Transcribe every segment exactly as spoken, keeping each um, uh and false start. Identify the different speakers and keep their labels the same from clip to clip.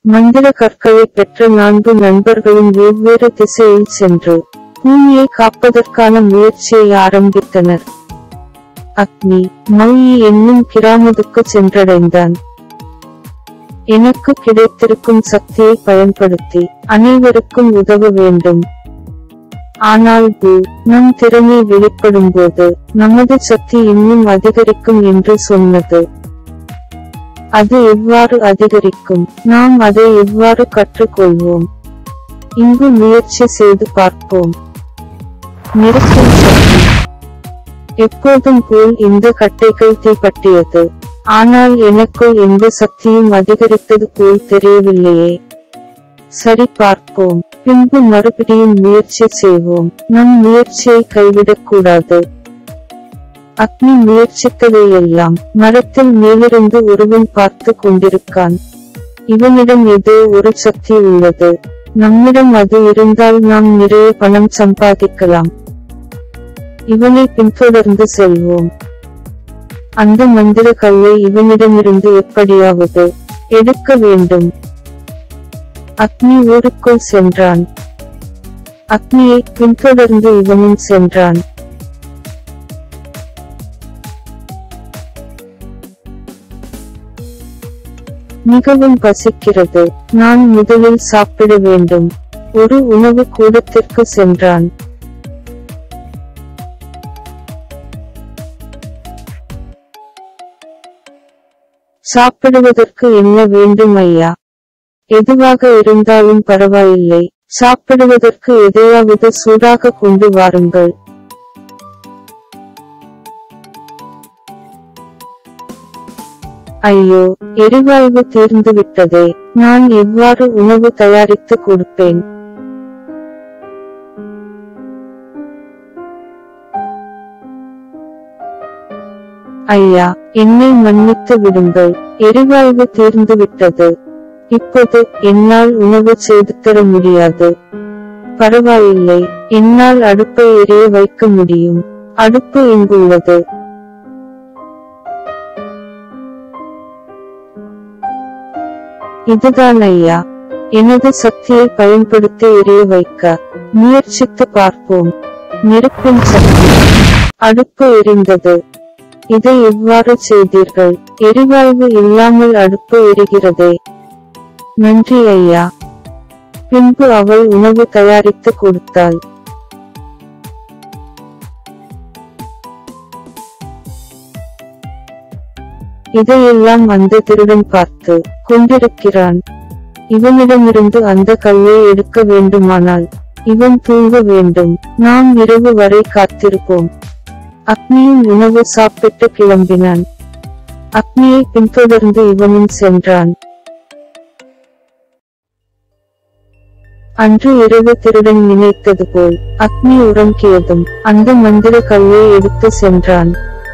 Speaker 1: மந்திர கற்களை பெற்ற நான்கு நண்பர்களும் வெவ்வேறு திசையில் சென்று பூமியை காப்பதற்கான முயற்சியை ஆரம்பித்தனர். அக்னி மௌயி என்னும் கிராமத்துக்கு சென்றடைந்தான். எனக்கு கிடைத்திருக்கும் சக்தியை பயன்படுத்தி அனைவருக்கும் உதவ வேண்டும். ஆனால் பூ நம் திறமை வெளிப்படும் போது நமது சக்தி இன்னும் அதிகரிக்கும் என்று சொன்னது. அது எவ்வாறு அதிகரிக்கும்? நாம் அதை எவ்வாறு கற்றுக்கொள்வோம்? இங்கு முயற்சி செய்து பார்ப்போம். நெருப்பின் சக்தி. எப்போதும் போல் இந்த கட்டைகள் தீப்பற்றியது. ஆனால் எனக்குள் எந்த சக்தியும் அதிகரித்தது போல் தெரியவில்லையே. சரி, பார்ப்போம். பின்பு மறுபடியும் முயற்சி செய்வோம். நம் முயற்சியை கைவிடக்கூடாது. அக்னி முயற்சித்ததையெல்லாம் மரத்தில் மேலிருந்து ஒருவன் பார்த்து கொண்டிருக்கான். இவனிடம் ஏதோ ஒரு சக்தி உள்ளது. நம்மிடம் அது இருந்தால் நாம் நிறைய பணம் சம்பாதிக்கலாம். இவனை பின்தொடர்ந்து செல்வோம். அந்த மந்திர கல்லை இவனிடமிருந்து எப்படியாவது எடுக்க வேண்டும். அக்னி ஊருக்குள் சென்றான். அக்னியை பின்தொடர்ந்து இவனும் சென்றான். மிகவும் பசிக்கிறது. நான் முதலில் சாப்பிட வேண்டும். ஒரு உணவு கூடத்திற்கு சென்றான். சாப்பிடுவதற்கு என்ன வேண்டும் ஐயா? எதுவாக இருந்தாலும் பரவாயில்லை. சாப்பிடுவதற்கு எதையாவது சூடாக கொண்டு வாருங்கள். ஐயோ, எரிவாயு தீர்ந்து விட்டதே. நான் எவ்வாறு உணவு தயாரித்து கொடுப்பேன்? ஐயா, என்னை மன்னித்து விடுங்கள். எரிவாயு தீர்ந்து விட்டது. இப்போது என்னால் உணவு செய்து தர முடியாது. பரவாயில்லை, என்னால் அடுப்பை எரிய வைக்க முடியும். அடுப்பு இங்குள்ளது. இதுதான் ஐயா. எனது சக்தியை பயன்படுத்தி எரிய வைக்க முயற்சித்து பார்ப்போம். நெருப்பின் சக்தி. அடுப்பு எரிந்தது. இதை எவ்வாறு செய்தீர்கள்? எரிவாயு இல்லாமல் அடுப்பு எரிகிறதே. நன்றி ஐயா. பின்பு அவள் உணவு தயாரித்து கொடுத்தாள். இதையெல்லாம் அந்த திருடன் பார்த்து கொண்டிருக்கிறான். இவனிடமிருந்து அந்த கல்லை எடுக்க வேண்டுமானால் இவன் தூங்க வேண்டும். நாம் இரவு வரை காத்திருப்போம். அக்னியும் உணவு சாப்பிட்டு கிளம்பினான். அக்னியை பின்தொடர்ந்து இவனும் சென்றான். அன்று இரவு திருடன் நினைத்தது போல் அக்னி உறங்கியதும் அந்த மந்திர கல்லை எடுத்து சென்றான்.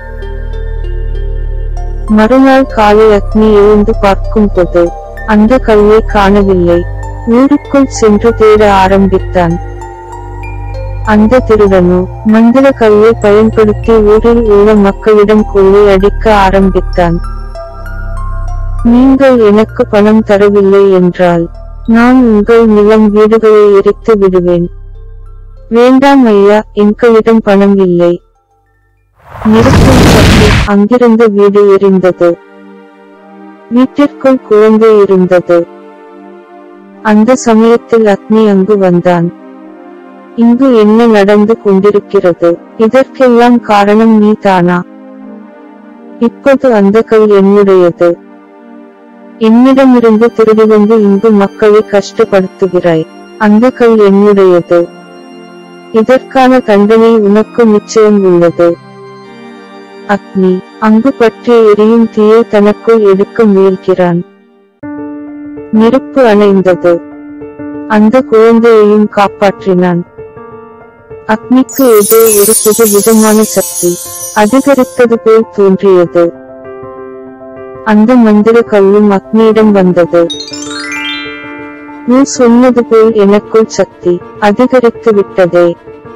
Speaker 1: மறுநாள் காலை அக்னி எழுந்து பார்க்கும் போது அந்த கல்லை காணவில்லை. ஊருக்குள் சென்று தேட ஆரம்பித்தான். அந்த திருடனோ மந்திர கல்லை பயன்படுத்தி ஊரில் உள்ள மக்களிடம் கொள்ளை அடிக்க ஆரம்பித்தான். நீங்கள் எனக்கு பணம் தரவில்லை என்றால் நான் உங்கள் நிலம் வீடுகளை எரித்து விடுவேன். வேண்டாம் ஐயா, எங்களிடம் பணம் இல்லை. நெருப்பின் சக்தி. அங்கிருந்த வீடு எரிந்தது. வீட்டிற்குள் குழந்தை இருந்தது. அந்த சமயத்தில் அக்னி அங்கு வந்தான். இங்கு என்ன நடந்து கொண்டிருக்கிறது? இதற்கெல்லாம் காரணம் நீ தானா? இப்போது அந்த கல் என்னுடையது. என்னிடமிருந்து திருடி வந்து இங்கு மக்களை கஷ்டப்படுத்துகிறாய். அந்த கல் என்னுடையது. இதற்கான தண்டனை உனக்கு நிச்சயம் உள்ளது. அக்னி அங்கு பற்றி எரியும் தீயை தனக்குள் எடுக்க முயல்கிறான். நெருப்பு அணைந்தது. அந்த குழந்தையையும் காப்பாற்றினான். அக்னிக்கு ஏதோ ஒரு புது விதமான சக்தி அதிகரித்தது போல் தோன்றியது. அந்த மந்திர கல்லும் அக்னியிடம் வந்தது. நீ சொன்னது போல் எனக்குள் சக்தி அதிகரித்து விட்டதே.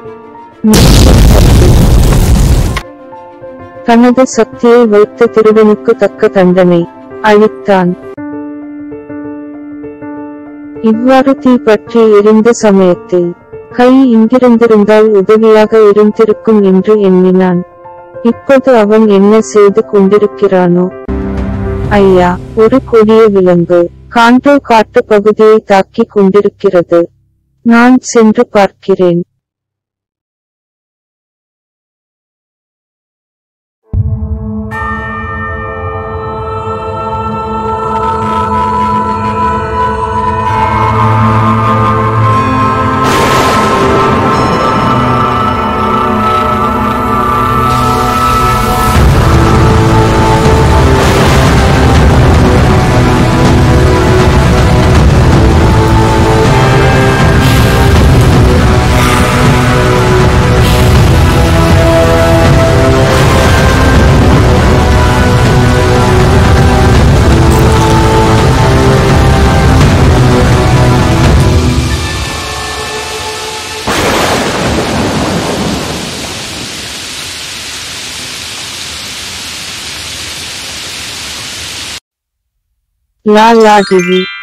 Speaker 1: தனது சக்தியை வைத்த திருடனுக்கு தக்க தண்டனை அளித்தான். இவ்வாறு தீ பற்றி எரிந்த சமயத்தில் கை இங்கிருந்திருந்தால் உதவியாக இருந்திருக்கும் என்று எண்ணினான். இப்போது அவன் என்ன செய்து கொண்டிருக்கிறானோ? ஐயா, ஒரு கொடிய விலங்கு காண்டோ காட்டு பகுதியை தாக்கிக் கொண்டிருக்கிறது. நான் சென்று பார்க்கிறேன். லா லா டிவி